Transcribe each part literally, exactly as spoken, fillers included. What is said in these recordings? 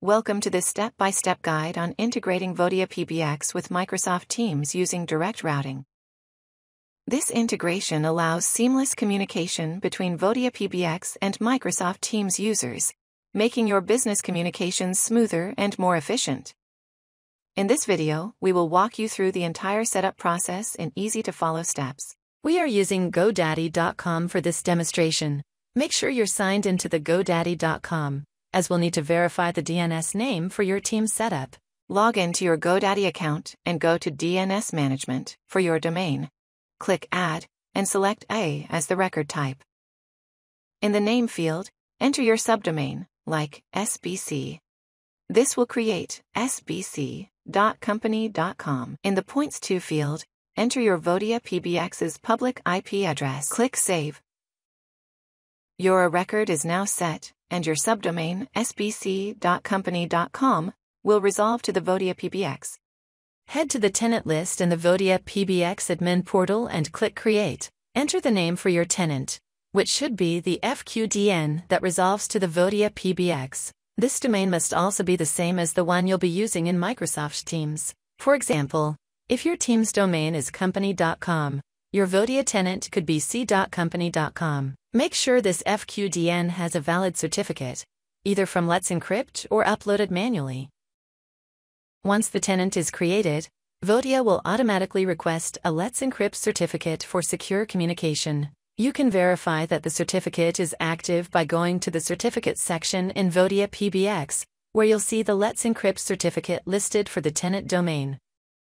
Welcome to this step-by-step guide on integrating Vodia P B X with Microsoft Teams using direct routing. This integration allows seamless communication between Vodia P B X and Microsoft Teams users, making your business communications smoother and more efficient. In this video, we will walk you through the entire setup process in easy-to-follow steps. We are using GoDaddy dot com for this demonstration. Make sure you're signed into the GoDaddy dot com, as we'll need to verify the D N S name for your team setup. Log into your GoDaddy account and go to D N S Management for your domain. Click Add, and select A as the record type. In the name field, enter your subdomain, like S B C. This will create S B C dot company dot com. In the Points to field, enter your Vodia P B X's public I P address. Click Save. Your record is now set, and your subdomain S B C dot company dot com will resolve to the Vodia P B X. Head to the tenant list in the Vodia P B X admin portal and click Create. Enter the name for your tenant, which should be the F Q D N that resolves to the Vodia P B X. This domain must also be the same as the one you'll be using in Microsoft Teams. For example, if your Teams domain is company dot com, your Vodia tenant could be c dot company dot com. Make sure this F Q D N has a valid certificate, either from Let's Encrypt or uploaded manually. Once the tenant is created, Vodia will automatically request a Let's Encrypt certificate for secure communication. You can verify that the certificate is active by going to the Certificates section in Vodia P B X, where you'll see the Let's Encrypt certificate listed for the tenant domain.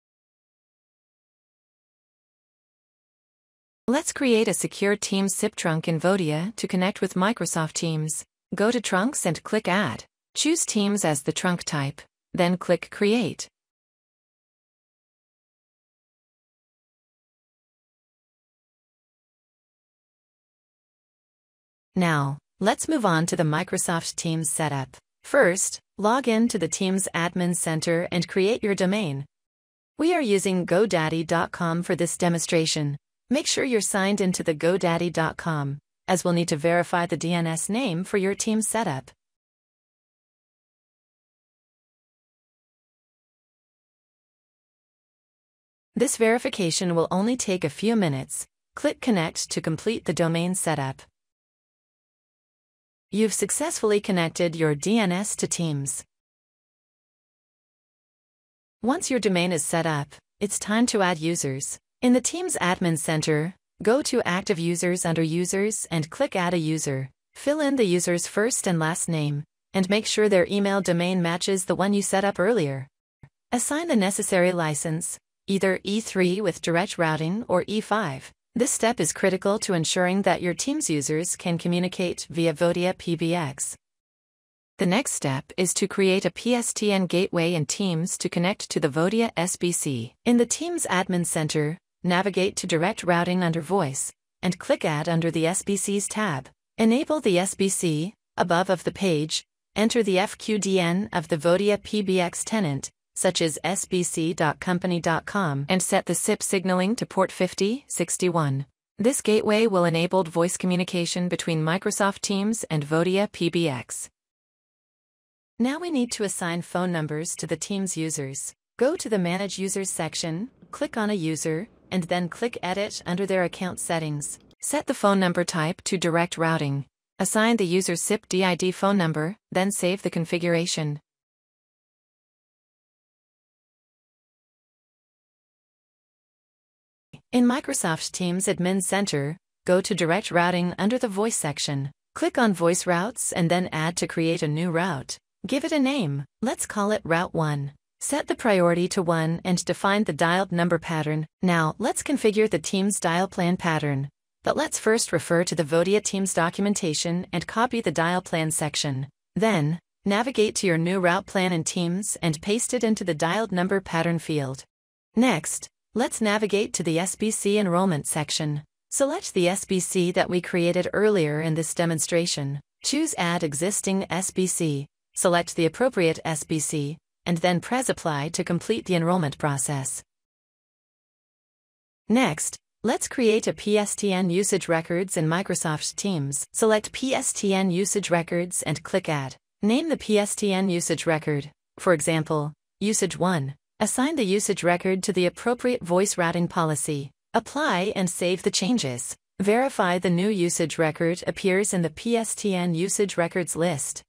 Let's create a secure Teams S I P trunk in Vodia to connect with Microsoft Teams. Go to Trunks and click Add. Choose Teams as the trunk type, then click Create. Now, let's move on to the Microsoft Teams setup. First, log in to the Teams Admin Center and create your domain. We are using GoDaddy dot com for this demonstration. Make sure you're signed into the GoDaddy dot com, as we'll need to verify the D N S name for your team setup. This verification will only take a few minutes. Click Connect to complete the domain setup. You've successfully connected your D N S to Teams. Once your domain is set up, it's time to add users. In the Teams Admin Center, go to Active Users under Users and click Add a User. Fill in the user's first and last name, and make sure their email domain matches the one you set up earlier. Assign the necessary license, either E three with direct routing or E five. This step is critical to ensuring that your Teams users can communicate via Vodia P B X. The next step is to create a P S T N gateway in Teams to connect to the Vodia S B C. In the Teams Admin Center, navigate to Direct Routing under Voice, and click Add under the S B Cs tab. Enable the S B C, above of the page, enter the F Q D N of the Vodia P B X tenant, such as S B C dot company dot com, and set the S I P signaling to port fifty sixty-one. This gateway will enable voice communication between Microsoft Teams and Vodia P B X. Now we need to assign phone numbers to the Teams users. Go to the Manage Users section, click on a user, and then click Edit under their account settings. Set the phone number type to direct routing. Assign the user's S I P D I D phone number, then save the configuration. In Microsoft Teams Admin Center, go to Direct Routing under the Voice section. Click on Voice Routes and then Add to create a new route. Give it a name. Let's call it Route one. Set the priority to one and define the dialed number pattern. Now, let's configure the Teams dial plan pattern. But let's first refer to the Vodia Teams documentation and copy the dial plan section. Then, navigate to your new route plan in Teams and paste it into the dialed number pattern field. Next, let's navigate to the S B C enrollment section. Select the S B C that we created earlier in this demonstration. Choose Add Existing S B C. Select the appropriate S B C, and then press Apply to complete the enrollment process. Next, let's create a P S T N usage records in Microsoft Teams. Select P S T N usage records and click Add. Name the P S T N usage record, for example, usage one. Assign the usage record to the appropriate voice routing policy. Apply and save the changes. Verify the new usage record appears in the P S T N usage records list.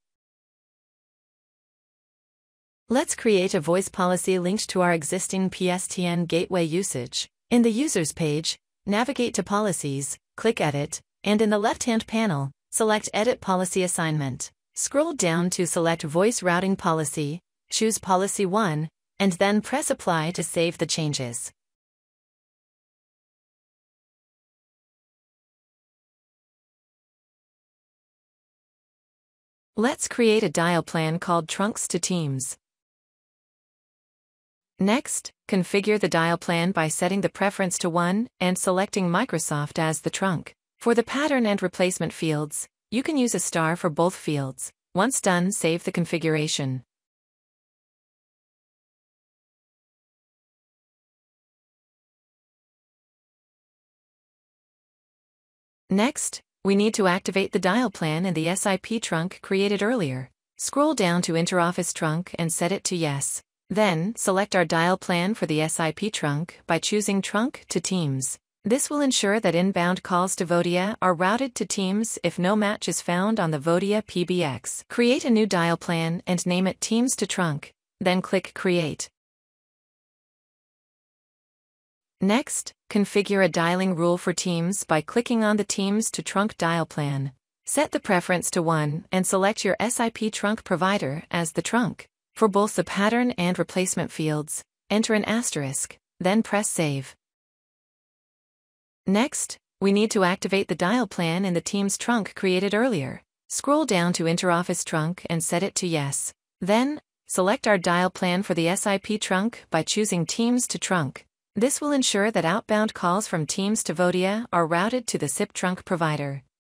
Let's create a voice policy linked to our existing P S T N gateway usage. In the Users page, navigate to Policies, click Edit, and in the left-hand panel, select Edit Policy Assignment. Scroll down to select Voice Routing Policy, choose Policy one, and then press Apply to save the changes. Let's create a dial plan called Trunks to Teams. Next, configure the dial plan by setting the preference to one and selecting Microsoft as the trunk. For the pattern and replacement fields, you can use a star for both fields. Once done, save the configuration. Next, we need to activate the dial plan in the S I P trunk created earlier. Scroll down to Interoffice trunk and set it to Yes. Then, select our dial plan for the S I P trunk by choosing Trunk to Teams. This will ensure that inbound calls to Vodia are routed to Teams if no match is found on the Vodia P B X. Create a new dial plan and name it Teams to Trunk, then click Create. Next, configure a dialing rule for Teams by clicking on the Teams to Trunk dial plan. Set the preference to one and select your S I P trunk provider as the trunk. For both the pattern and replacement fields, enter an asterisk, then press Save. Next, we need to activate the dial plan in the Teams trunk created earlier. Scroll down to Interoffice trunk and set it to Yes. Then, select our dial plan for the S I P trunk by choosing Teams to Trunk. This will ensure that outbound calls from Teams to Vodia are routed to the S I P trunk provider.